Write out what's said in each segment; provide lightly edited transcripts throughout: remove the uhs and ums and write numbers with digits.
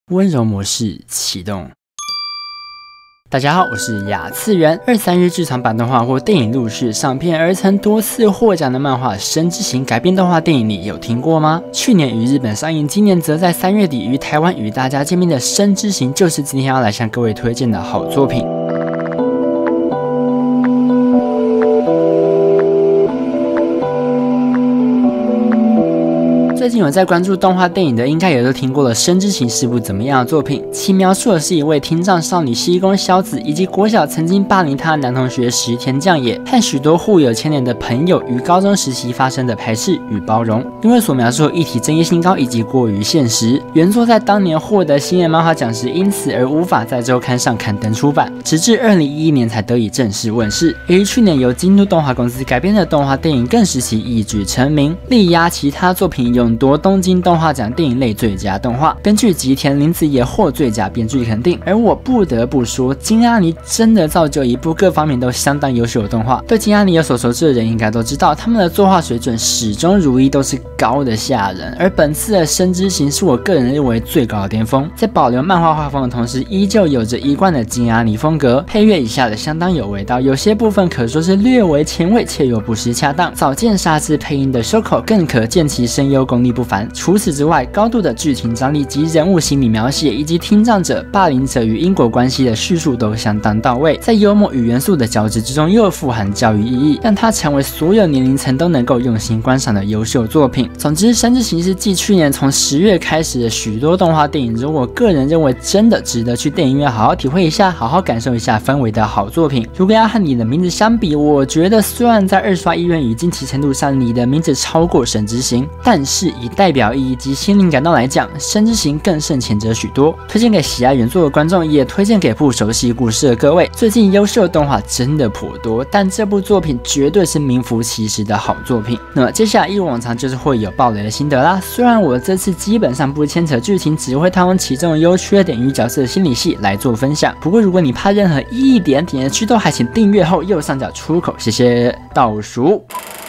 温柔模式启动。大家好，我是亚次元。23日剧场版动画或电影陆续上片，而曾多次获奖的漫画《生之行》改编动画电影，你有听过吗？去年于日本上映，今年则在3月底于台湾与大家见面的《生之行》，就是今天要来向各位推荐的好作品。最近有在关注动画电影的，应该也都听过了《生之行》是部怎么样的作品？其描述的是一位听障少女西宫萧子，以及国小曾经霸凌她的男同学石田将也，和许多互有牵连的朋友与高中时期发生的排斥与包容。因为所描述的议题争议性高以及过于现实，原作在当年获得新人漫画奖时，因此而无法在周刊上刊登出版，直至2011年才得以正式问世。而于去年由京都动画公司改编的动画电影更使其一举成名，力压其他作品勇夺东京动画奖电影类最佳动画，编剧吉田玲子也获最佳编剧肯定。而我不得不说，金阿尼真的造就一部各方面都相当优秀的动画。对金阿尼有所熟知的人应该都知道，他们的作画水准始终如一，都是高的吓人。而本次的《生之行》是我个人认为最高的巅峰，在保留漫画画风的同时，依旧有着一贯的金阿尼风格，配乐以下的相当有味道，有些部分可说是略为前卫且又不失恰当。早见沙织配音的修口更可见其声优功力不凡。除此之外，高度的剧情张力及人物心理描写，以及听障者、霸凌者与因果关系的叙述都相当到位，在幽默与元素的交织之中，又富含教育意义，让它成为所有年龄层都能够用心观赏的优秀作品。总之，《生之行》是继去年从10月开始的许多动画电影中，我个人认为真的值得去电影院好好体会一下、好好感受一下氛围的好作品。如果要和你的名字相比，我觉得虽然在二刷意愿与惊奇程度上，你的名字超过《生之行》，但是以代表意义及心灵感动来讲，《生之行》更胜前者许多。推荐给喜爱原作的观众，也推荐给不熟悉故事的各位。最近优秀的动画真的颇多，但这部作品绝对是名副其实的好作品。那么接下来一如往常就是会有爆雷的心得啦。虽然我这次基本上不牵扯剧情，只会探讨其中的优缺点与角色的心理戏来做分享。不过如果你怕任何一点点的剧透，还请订阅后右上角出口，谢谢。倒数。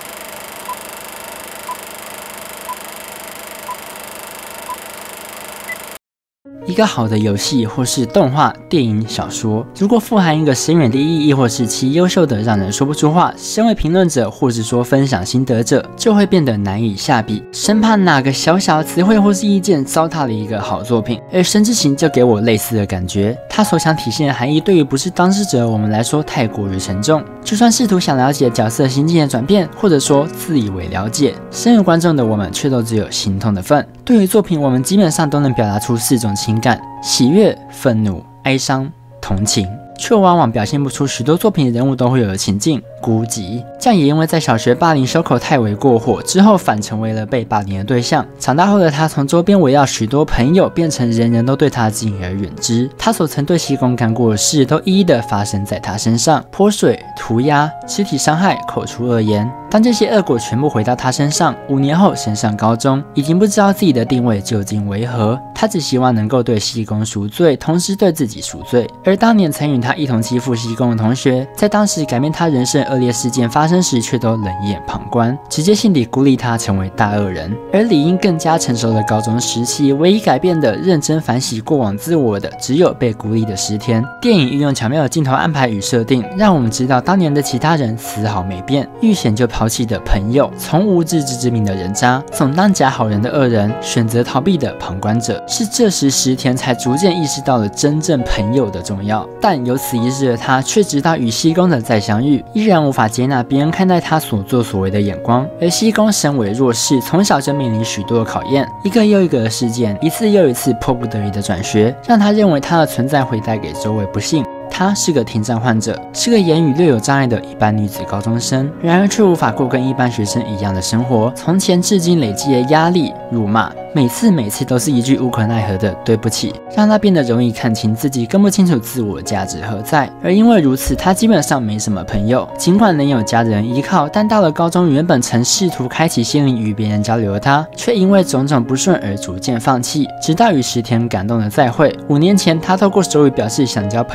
一个好的游戏或是动画、电影、小说，如果富含一个深远的意义，或是其优秀的让人说不出话，身为评论者或是说分享心得者，就会变得难以下笔，生怕哪个小小的词汇或是意见糟蹋了一个好作品。而《生之行》就给我类似的感觉，它所想体现的含义对于不是当事者的我们来说太过于沉重，就算试图想了解角色心境的转变，或者说自以为了解，身为观众的我们却都只有心痛的份。对于作品，我们基本上都能表达出4种情感：喜悦、愤怒、哀伤、同情，却往往表现不出许多作品的人物都会有的情境。孤寂，这也因为在小学霸凌修口太为过火之后，反成为了被霸凌的对象。长大后的他，从周边围绕许多朋友，变成人人都对他敬而远之。他所曾对西宫干过的事，都一一的发生在他身上：泼水、涂鸦、肢体伤害、口出恶言。当这些恶果全部回到他身上，5年后升上高中，已经不知道自己的定位究竟为何。他只希望能够对西宫赎罪，同时对自己赎罪。而当年曾与他一同欺负西宫的同学，在当时改变他人生恶劣事件发生时，却都冷眼旁观，直接心底孤立他成为大恶人。而理应更加成熟的高中时期，唯一改变的、认真反省过往自我的，只有被孤立的石田。电影运用巧妙的镜头安排与设定，让我们知道当年的其他人丝毫没变，遇险就抛弃的朋友，从无自知之明的人渣，总当假好人的恶人，选择逃避的旁观者。是这时石田才逐渐意识到了真正朋友的重要，但有此意识的他，却直到与西宫的再相遇，依然无法接纳别人看待他所作所为的眼光。而西宫身为弱势，从小就面临许多的考验，一个又一个的事件，一次又一次迫不得已的转学，让他认为他的存在会带给周围不幸。她是个听障患者，是个言语略有障碍的一般女子高中生，然而却无法过跟一般学生一样的生活。从前至今累积的压力、辱骂，每次都是一句无可奈何的对不起，让她变得容易看清自己，更不清楚自我价值何在。而因为如此，她基本上没什么朋友，尽管能有家人依靠，但到了高中，原本曾试图开启心灵与别人交流的她，却因为种种不顺而逐渐放弃，直到与石田感动的再会。5年前，她透过手语表示想交朋友的意图，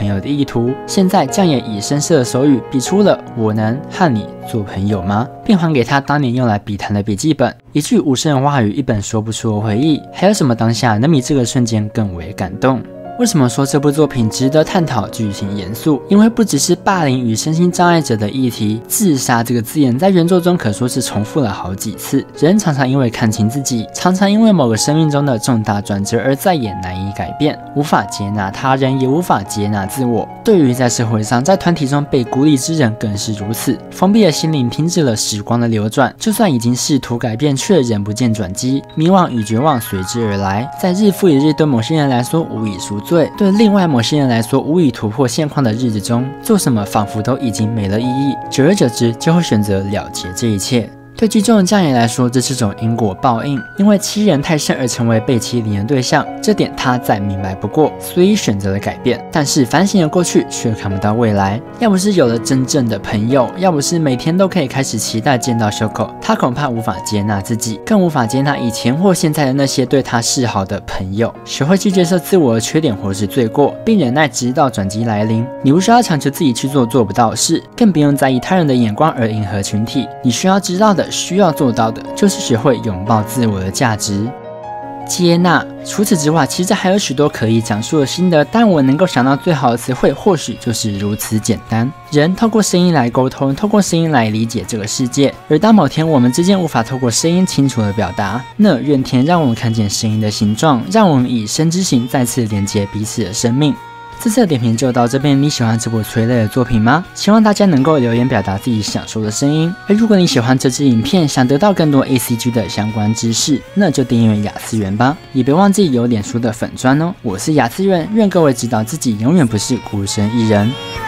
图。现在酱也以深色的手语比出了我能和你做朋友吗，并还给他当年用来笔谈的笔记本。一句无声的话语，一本说不出的回忆，还有什么当下能比这个瞬间更为感动？为什么说这部作品值得探讨，剧情严肃？因为不只是霸凌与身心障碍者的议题，自杀这个字眼在原作中可说是重复了好几次。人常常因为看清自己，常常因为某个生命中的重大转折而再也难以改变，无法接纳他人，也无法接纳自我。对于在社会上、在团体中被孤立之人更是如此，封闭的心灵停止了时光的流转，就算已经试图改变，却仍不见转机，迷惘与绝望随之而来。在日复一日对某些人来说无以赎罪，对另外某些人来说无以突破现况的日子中，做什么仿佛都已经没了意义，久而久之就会选择了结这一切。对剧中的酱野来说，这是种因果报应，因为欺人太甚而成为被欺凌的对象，这点他再明白不过，所以选择了改变。但是反省了过去，却看不到未来。要不是有了真正的朋友，要不是每天都可以开始期待见到修口，他恐怕无法接纳自己，更无法接纳以前或现在的那些对他示好的朋友。学会去接受自我的缺点或是罪过，并忍耐直到转机来临。你不需要强求自己去做做不到的事，更不用在意他人的眼光而迎合群体。你需要知道的，需要做到的，就是学会拥抱自我的价值。接纳。除此之外，其实还有许多可以讲述的心得，但我能够想到最好的词汇，或许就是如此简单。人透过声音来沟通，透过声音来理解这个世界。而当某天我们之间无法透过声音清楚的表达，那愿天让我们看见声音的形状，让我们以声之形再次连接彼此的生命。这次的点评就到这边，你喜欢这部催泪的作品吗？希望大家能够留言表达自己想说的声音。而如果你喜欢这支影片，想得到更多 ACG 的相关知识，那就订阅雅次元吧，也别忘记有脸书的粉专哦。我是雅次元，愿各位知道自己永远不是孤身一人。